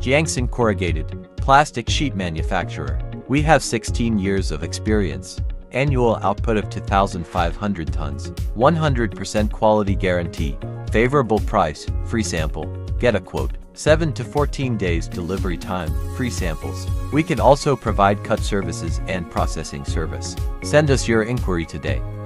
JianXin Corrugated, plastic sheet manufacturer. We have 16 years of experience. Annual output of 2,500 tons. 100% quality guarantee. Favorable price, free sample. Get a quote. 7 to 14 days delivery time, free samples. We can also provide cut services and processing service. Send us your inquiry today.